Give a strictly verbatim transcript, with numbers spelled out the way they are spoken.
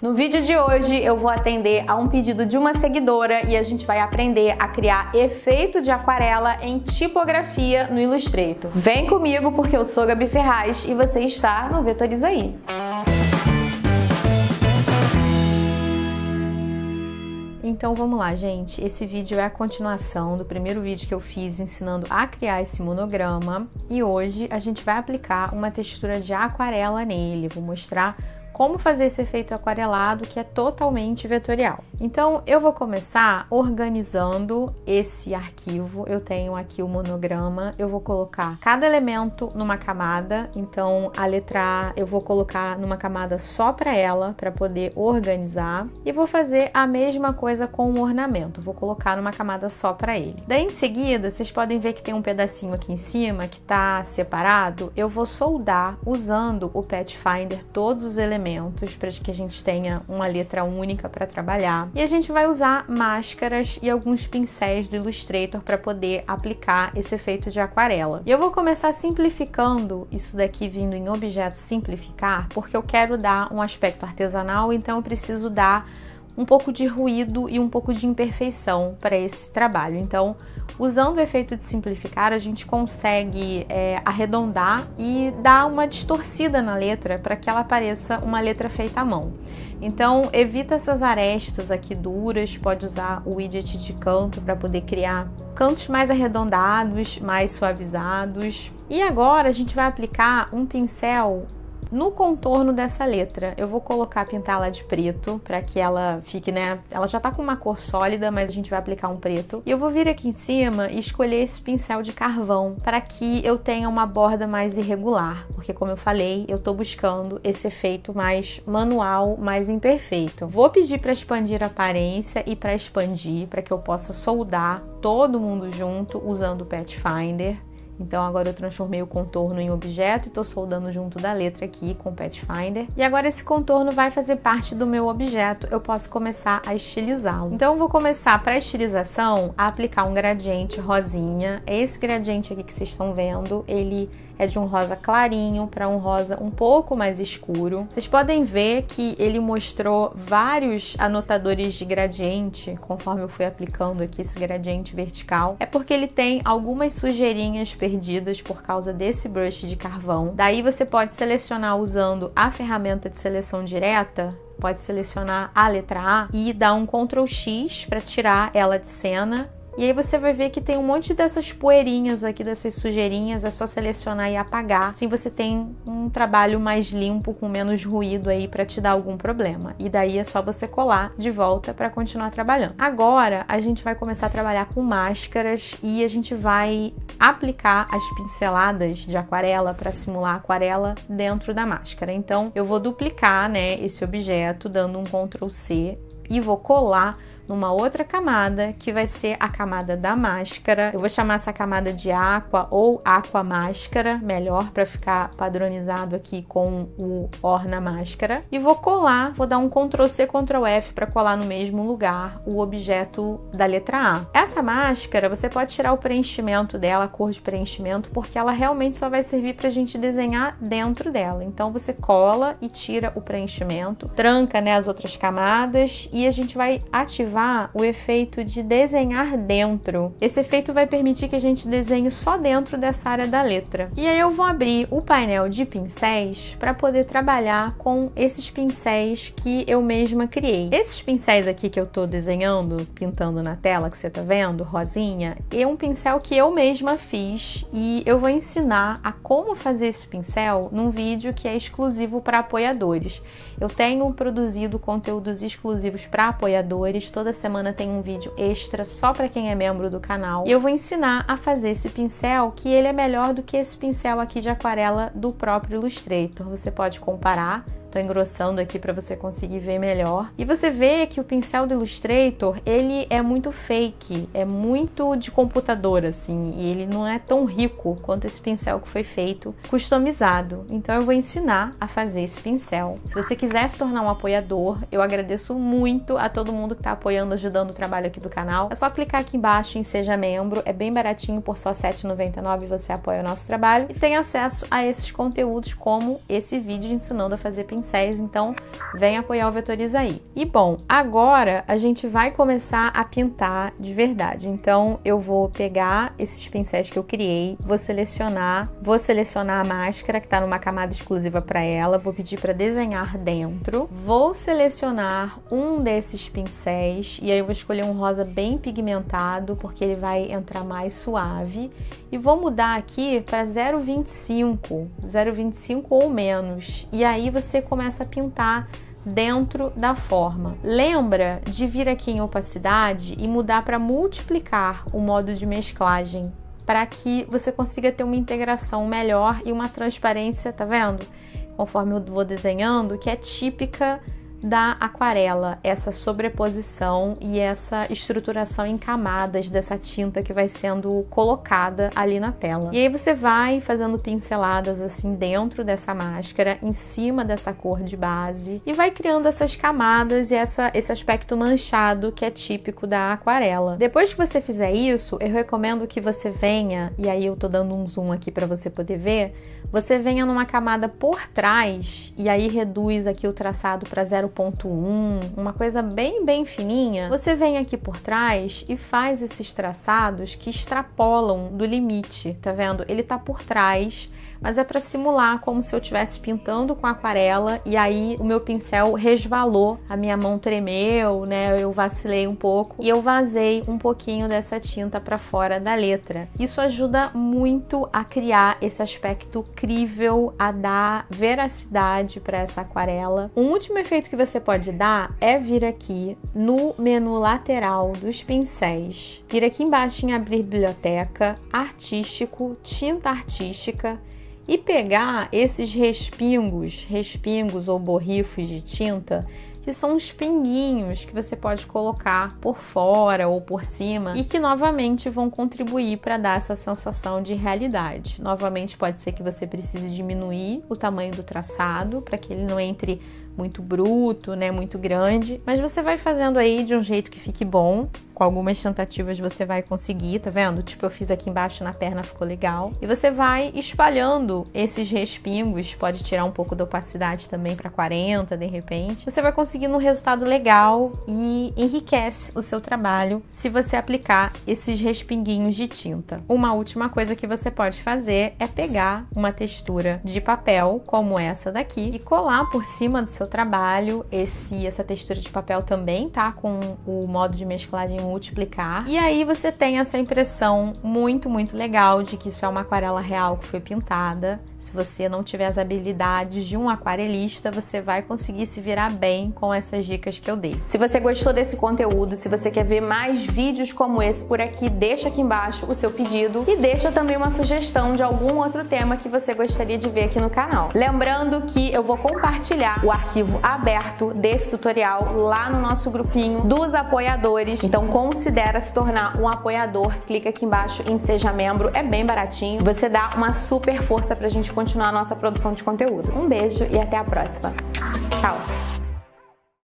No vídeo de hoje eu vou atender a um pedido de uma seguidora e a gente vai aprender a criar efeito de aquarela em tipografia no Illustrator. Vem comigo porque eu sou Gabi Ferraz e você está no Vetoriza aí. Então vamos lá, gente. Esse vídeo é a continuação do primeiro vídeo que eu fiz ensinando a criar esse monograma e hoje a gente vai aplicar uma textura de aquarela nele. Vou mostrar como fazer esse efeito aquarelado que é totalmente vetorial. Então eu vou começar organizando esse arquivo. Eu tenho aqui o monograma, eu vou colocar cada elemento numa camada. Então a letra A eu vou colocar numa camada só para ela, para poder organizar. E vou fazer a mesma coisa com o ornamento, vou colocar numa camada só para ele. Daí em seguida, vocês podem ver que tem um pedacinho aqui em cima que tá separado. Eu vou soldar usando o Pathfinder todos os elementos para que a gente tenha uma letra única para trabalhar. E a gente vai usar máscaras e alguns pincéis do Illustrator para poder aplicar esse efeito de aquarela. E eu vou começar simplificando isso daqui vindo em objeto simplificar, porque eu quero dar um aspecto artesanal, então eu preciso dar um pouco de ruído e um pouco de imperfeição para esse trabalho. Então, usando o efeito de simplificar, a gente consegue é, arredondar e dar uma distorcida na letra para que ela pareça uma letra feita à mão. Então, evita essas arestas aqui duras, pode usar o widget de canto para poder criar cantos mais arredondados, mais suavizados. E agora a gente vai aplicar um pincel no contorno dessa letra. Eu vou colocar, pintá-la de preto, para que ela fique, né, ela já tá com uma cor sólida, mas a gente vai aplicar um preto. E eu vou vir aqui em cima e escolher esse pincel de carvão, para que eu tenha uma borda mais irregular, porque como eu falei, eu tô buscando esse efeito mais manual, mais imperfeito. Vou pedir para expandir a aparência e para expandir, para que eu possa soldar todo mundo junto usando o Pathfinder. Então agora eu transformei o contorno em objeto e estou soldando junto da letra aqui com o Pathfinder. E agora esse contorno vai fazer parte do meu objeto, eu posso começar a estilizá-lo. Então eu vou começar para a estilização a aplicar um gradiente rosinha. Esse gradiente aqui que vocês estão vendo, ele é de um rosa clarinho para um rosa um pouco mais escuro. Vocês podem ver que ele mostrou vários anotadores de gradiente, conforme eu fui aplicando aqui esse gradiente vertical. É porque ele tem algumas sujeirinhas perdidas por causa desse brush de carvão. Daí você pode selecionar usando a ferramenta de seleção direta, pode selecionar a letra A e dar um control X para tirar ela de cena. E aí você vai ver que tem um monte dessas poeirinhas aqui, dessas sujeirinhas, é só selecionar e apagar. Assim você tem um trabalho mais limpo, com menos ruído aí para te dar algum problema. E daí é só você colar de volta para continuar trabalhando. Agora a gente vai começar a trabalhar com máscaras e a gente vai aplicar as pinceladas de aquarela para simular aquarela dentro da máscara. Então eu vou duplicar, né, esse objeto dando um control C e vou colar numa outra camada, que vai ser a camada da máscara. Eu vou chamar essa camada de aqua ou aqua máscara, melhor para ficar padronizado aqui com o orna máscara. E vou colar, vou dar um control C, control F para colar no mesmo lugar o objeto da letra A. Essa máscara, você pode tirar o preenchimento dela, a cor de preenchimento, porque ela realmente só vai servir para a gente desenhar dentro dela. Então você cola e tira o preenchimento, tranca, né, as outras camadas e a gente vai ativar o efeito de desenhar dentro. Esse efeito vai permitir que a gente desenhe só dentro dessa área da letra. E aí eu vou abrir o painel de pincéis para poder trabalhar com esses pincéis que eu mesma criei. Esses pincéis aqui que eu tô desenhando, pintando na tela, que você tá vendo, rosinha, é um pincel que eu mesma fiz e eu vou ensinar a como fazer esse pincel num vídeo que é exclusivo para apoiadores. Eu tenho produzido conteúdos exclusivos para apoiadores. Toda semana tem um vídeo extra só para quem é membro do canal. E eu vou ensinar a fazer esse pincel, que ele é melhor do que esse pincel aqui de aquarela do próprio Illustrator. Você pode comparar. Tô engrossando aqui para você conseguir ver melhor. E você vê que o pincel do Illustrator, ele é muito fake, é muito de computador, assim, e ele não é tão rico quanto esse pincel que foi feito customizado. Então eu vou ensinar a fazer esse pincel. Se você quiser se tornar um apoiador, eu agradeço muito a todo mundo que tá apoiando, ajudando o trabalho aqui do canal. É só clicar aqui embaixo em Seja Membro, é bem baratinho, por só sete reais e noventa e nove centavos você apoia o nosso trabalho e tem acesso a esses conteúdos como esse vídeo ensinando a fazer pincel. pincéis, então vem apoiar o Vetoriza aí. E bom, agora a gente vai começar a pintar de verdade. Então eu vou pegar esses pincéis que eu criei, vou selecionar, vou selecionar a máscara que tá numa camada exclusiva para ela, vou pedir para desenhar dentro, vou selecionar um desses pincéis e aí eu vou escolher um rosa bem pigmentado porque ele vai entrar mais suave e vou mudar aqui para zero vírgula vinte e cinco, zero vírgula vinte e cinco ou menos, e aí você começa a pintar dentro da forma. Lembra de vir aqui em opacidade e mudar para multiplicar o modo de mesclagem, para que você consiga ter uma integração melhor e uma transparência, tá vendo? Conforme eu vou desenhando, que é típica da aquarela, essa sobreposição e essa estruturação em camadas dessa tinta que vai sendo colocada ali na tela. E aí você vai fazendo pinceladas assim dentro dessa máscara, em cima dessa cor de base, e vai criando essas camadas e essa, esse aspecto manchado que é típico da aquarela. Depois que você fizer isso, eu recomendo que você venha, e aí eu tô dando um zoom aqui para você poder ver, você venha numa camada por trás e aí reduz aqui o traçado para zero ponto um, uma coisa bem, bem fininha. Você vem aqui por trás e faz esses traçados que extrapolam do limite, tá vendo? Ele tá por trás, mas é para simular como se eu estivesse pintando com aquarela e aí o meu pincel resvalou, a minha mão tremeu, né? Eu vacilei um pouco e eu vazei um pouquinho dessa tinta para fora da letra. Isso ajuda muito a criar esse aspecto crível, a dar veracidade para essa aquarela. Um último efeito que você pode dar é vir aqui no menu lateral dos pincéis, vir aqui embaixo em abrir biblioteca, artístico, tinta artística, e pegar esses respingos, respingos ou borrifos de tinta, que são os pinguinhos que você pode colocar por fora ou por cima e que novamente vão contribuir para dar essa sensação de realidade. Novamente pode ser que você precise diminuir o tamanho do traçado para que ele não entre muito bruto, né, muito grande, mas você vai fazendo aí de um jeito que fique bom. Com algumas tentativas você vai conseguir, tá vendo? Tipo, eu fiz aqui embaixo na perna, ficou legal. E você vai espalhando esses respingos, pode tirar um pouco da opacidade também para quarenta, de repente. Você vai conseguindo um resultado legal e enriquece o seu trabalho se você aplicar esses respinguinhos de tinta. Uma última coisa que você pode fazer é pegar uma textura de papel, como essa daqui, e colar por cima do seu trabalho. Esse, essa textura de papel também tá com o modo de mesclagem multiplicar, e aí você tem essa impressão muito, muito legal de que isso é uma aquarela real que foi pintada. Se você não tiver as habilidades de um aquarelista, você vai conseguir se virar bem com essas dicas que eu dei. Se você gostou desse conteúdo, se você quer ver mais vídeos como esse por aqui, deixa aqui embaixo o seu pedido e deixa também uma sugestão de algum outro tema que você gostaria de ver aqui no canal. Lembrando que eu vou compartilhar o arquivo aberto desse tutorial lá no nosso grupinho dos apoiadores, então considera se tornar um apoiador, clica aqui embaixo em Seja Membro, é bem baratinho, você dá uma super força pra gente continuar a nossa produção de conteúdo. Um beijo e até a próxima. Tchau!